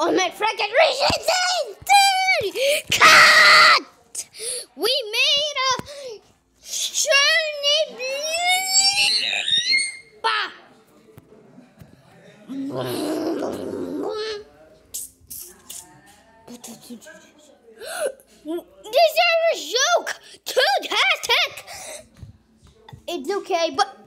Oh my freaking dude! Cut! We made a journey. Bah! This is a joke! Too tastic! It's okay, but